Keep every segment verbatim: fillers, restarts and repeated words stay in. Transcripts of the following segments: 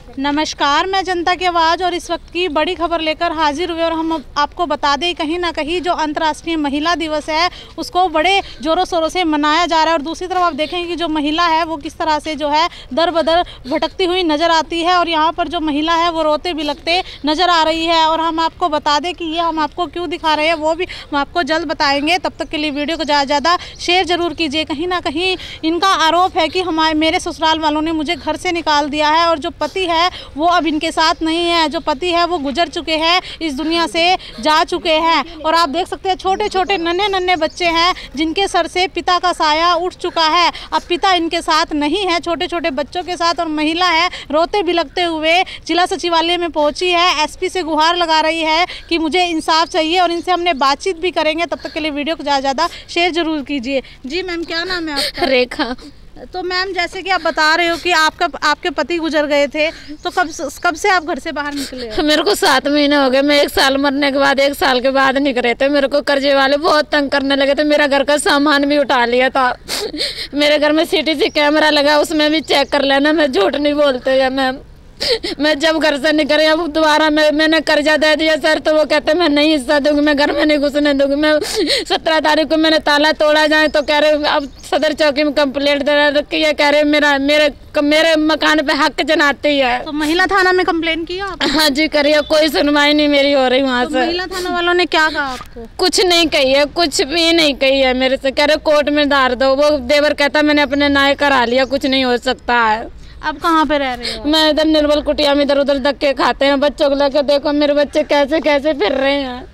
नमस्कार, मैं जनता की आवाज़ और इस वक्त की बड़ी खबर लेकर हाजिर हुए और हम आपको बता दें कहीं ना कहीं जो अंतर्राष्ट्रीय महिला दिवस है उसको बड़े ज़ोरों शोरों से मनाया जा रहा है। और दूसरी तरफ आप देखेंगे कि जो महिला है वो किस तरह से जो है दर बदर भटकती हुई नज़र आती है और यहाँ पर जो महिला है वो रोते बिलखते नज़र आ रही है। और हम आपको बता दें कि ये हम आपको क्यों दिखा रहे हैं वो भी हम आपको जल्द बताएंगे। तब तक के लिए वीडियो को ज़्यादा ज़्यादा शेयर ज़रूर कीजिए। कहीं ना कहीं इनका आरोप है कि हमारे मेरे ससुराल वालों ने मुझे घर से निकाल दिया है और जो पति है वो अब इनके साथ नहीं है। जो पति है वो गुजर चुके हैं, इस दुनिया से जा चुके हैं। और आप देख सकते हैं छोटे छोटे नन्हे नन्हे बच्चे हैं जिनके सर से पिता का साया उठ चुका है। अब पिता इनके साथ नहीं है, छोटे छोटे बच्चों के साथ। और महिला है रोते बिलखते हुए जिला सचिवालय में पहुंची है, एसपी से गुहार लगा रही है कि मुझे इंसाफ चाहिए और इनसे हमने बातचीत भी करेंगे। तब तक के लिए वीडियो को ज़्यादा ज़्यादा शेयर जरूर कीजिए। जी मैम, क्या नाम है आपका? रेखा। तो मैम जैसे कि आप बता रहे हो कि आपका आपके पति गुजर गए थे, तो कब कब से आप घर से बाहर निकले हो? मेरे को सात महीने हो गए। मैं एक साल मरने के बाद एक साल के बाद निकले थे। मेरे को कर्जे वाले बहुत तंग करने लगे थे। मेरा घर का सामान भी उठा लिया था। मेरे घर में सीटीसी कैमरा लगा, उसमें भी चेक कर लेना। मैं झूठ नहीं बोलते या मैम। मैं जब घर से निकले अब दोबारा मैं मैंने कर्जा दे दिया सर, तो वो कहते मैं नहीं हिस्सा दूंगी, मैं घर में नहीं घुसने दूंगी। मैं सत्रह तारीख को मैंने ताला तोड़ा जाए तो कह रहे अब सदर चौकी में कंप्लेंट दे रखी है। कह रहे मेरा मेरे मेरे मकान पे हक जनाती है। तो महिला थाना में कंप्लेंट किया आपने? हाँ जी करिए, कोई सुनवाई नहीं मेरी हो रही वहाँ तो से। महिला थाना वालों ने क्या कहा आपको? कुछ नहीं कही है, कुछ भी नहीं कही है मेरे से। कह रहे कोर्ट में धार दो। वो देवर कहता मैंने अपने न्याय करा लिया, कुछ नहीं हो सकता है। अब कहाँ पे रह रहे हो? मैं इधर निर्मल कुटिया में इधर उधर धक्के खाते हैं बच्चों को लेकर। देखो मेरे बच्चे कैसे कैसे फिर रहे हैं।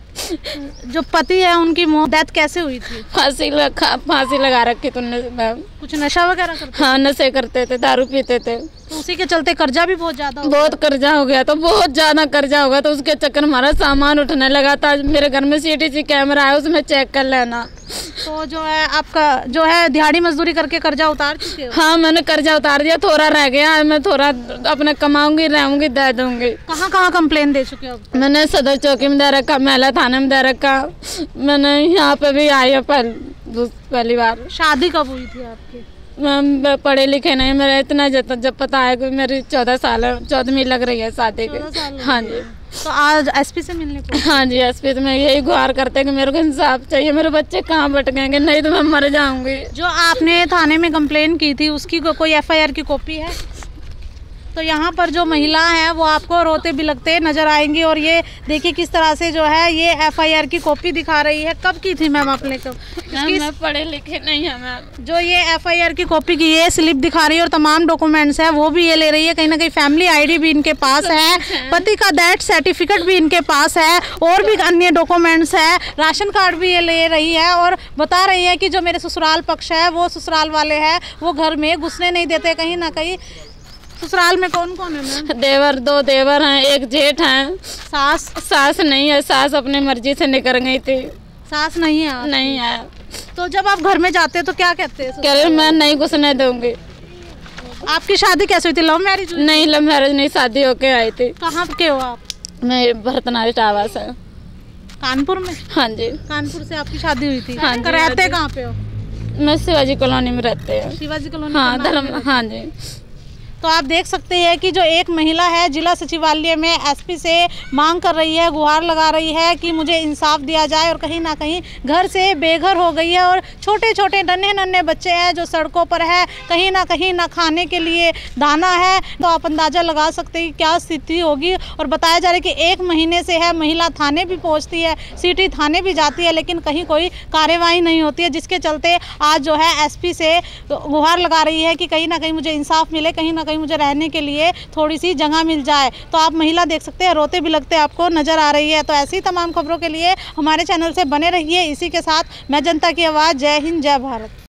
जो पति है उनकी मौत डेथ कैसे हुई थी? फांसी लगा फांसी लगा रखी तुमने मैम। कुछ नशा वगैरह करते? हाँ नशे करते थे, दारू पीते थे। तो उसी के चलते कर्जा भी बहुत ज्यादा बहुत कर्जा हो गया, तो बहुत ज्यादा कर्जा हो गया। तो उसके चक्कर हमारा सामान उठने लगा था। मेरे घर में सीटीसी कैमरा है, उसमें चेक कर लेना। तो जो है आपका जो है दिहाड़ी मजदूरी करके कर्जा उतार चुके हो? हाँ मैंने कर्जा उतार दिया, थोड़ा रह गया। मैं थोड़ा अपने कमाऊंगी रहूंगी दे दूंगी। कहाँ कहाँ कंप्लेन दे चुके हो? मैंने सदर चौकी में दे रखा, महिला थाने में दे रखा। मैंने यहाँ पे भी आई है पहली बार। शादी कब हुई थी आपकी? मैं पढ़े लिखे नहीं, मेरा इतना जब जब पता है कि मेरी चौदह साल चौदहवीं लग रही है शादी के। हाँ जी। तो आज एसपी से मिलने को? हाँ जी एसपी से मैं यही गुहार करते हैं कि मेरे को इंसाफ चाहिए। मेरे बच्चे कहाँ भटकेंगे, नहीं तो मैं मर जाऊंगी। जो आपने थाने में कंप्लेन की थी उसकी को, कोई एफआईआर की कॉपी है? तो यहाँ पर जो महिला है वो आपको रोते बिलखते नजर आएंगी। और ये देखिए किस तरह से जो है ये एफआईआर की कॉपी दिखा रही है। कब की थी मैम आपने? कब? मैं पढ़े लिखे नहीं है मैम। जो ये एफआईआर की कॉपी की ये स्लिप दिखा रही है और तमाम डॉक्यूमेंट्स है वो भी ये ले रही है। कहीं ना कहीं फैमिली आईडी भी इनके पास है, पति का डेथ सर्टिफिकेट भी इनके पास है और भी अन्य डॉक्यूमेंट्स है, राशन कार्ड भी ये ले रही है। और बता रही है कि जो मेरे ससुराल पक्ष है वो ससुराल वाले हैं वो घर में घुसने नहीं देते। कहीं ना कहीं ससुराल में कौन कौन है मैम? देवर, दो देवर हैं, एक जेठ हैं। सास? सास नहीं है, सास अपनी मर्जी से निकल गई थी। सास नहीं है? नहीं है। तो जब आप घर में जाते तो क्या कहते हैं? कह रहे मैं नहीं घुसने दूंगी। आपकी शादी कैसे हुई थी? Love marriage? नहीं लव मैरिज नहीं, शादी होके आई थी। कहाँ के हो आप? मैं भरतनारी टावा से। कानपुर में? हाँ जी। कानपुर से आपकी शादी हुई थी? हाँ जी। रहते कहाँ पे हो? मैं शिवाजी कॉलोनी में रहते हैं। शिवाजी कॉलोनी? हाँ धर्म। हाँ जी। तो आप देख सकते हैं कि जो एक महिला है जिला सचिवालय में एसपी से मांग कर रही है, गुहार लगा रही है कि मुझे इंसाफ दिया जाए। और कहीं ना कहीं घर से बेघर हो गई है और छोटे छोटे नन्हे नन्हे बच्चे हैं जो सड़कों पर है। कहीं ना कहीं ना खाने के लिए दाना है। तो आप अंदाज़ा लगा सकते हैं क्या स्थिति होगी। और बताया जा रहा है कि एक महीने से है महिला थाने भी पहुँचती है, सिटी थाने भी जाती है, लेकिन कहीं कोई कार्यवाही नहीं होती है। जिसके चलते आज जो है एसपी से गुहार लगा रही है कि कहीं ना कहीं मुझे इंसाफ मिले, कहीं ना कहीं मुझे रहने के लिए थोड़ी सी जगह मिल जाए। तो आप महिला देख सकते हैं रोते बिलखते आपको नजर आ रही है। तो ऐसी तमाम खबरों के लिए हमारे चैनल से बने रहिए। इसी के साथ मैं जनता की आवाज़, जय हिंद जय भारत।